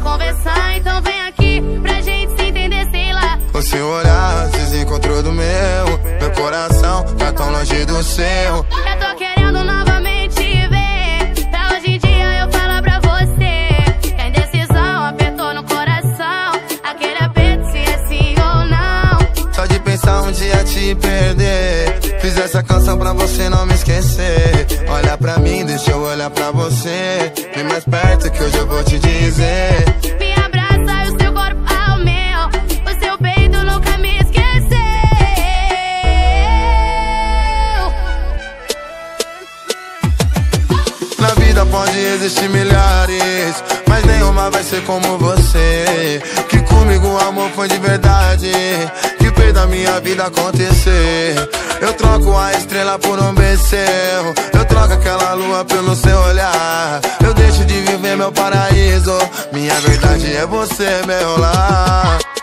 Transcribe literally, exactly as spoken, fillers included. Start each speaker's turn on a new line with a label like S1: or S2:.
S1: conversar, então vem aqui pra gente se entender, sei lá.
S2: O seu olhar se desencontrou do meu, meu coração tá tão longe do seu.
S1: Eu tô querendo novamente ver, pra hoje em dia eu falar pra você que a indecisão apertou no coração, aquele aperto se é sim ou não.
S2: Só de pensar um dia te perder, fiz essa canção pra você não me esquecer. Olha pra mim, deixa eu olhar pra você, vem mais perto que hoje eu vou te dizer.
S1: Me abraça e o seu corpo ao meu, o seu peito nunca me esqueceu.
S2: Na vida pode existir milhares, mas nenhuma vai ser como você. Que comigo o amor foi de verdade, que fez da minha vida acontecer. Eu troco a estrela por um bezerro, eu troco aquela lua pelo seu olhar. Eu deixo de viver meu paraíso, minha verdade é você, meu lar.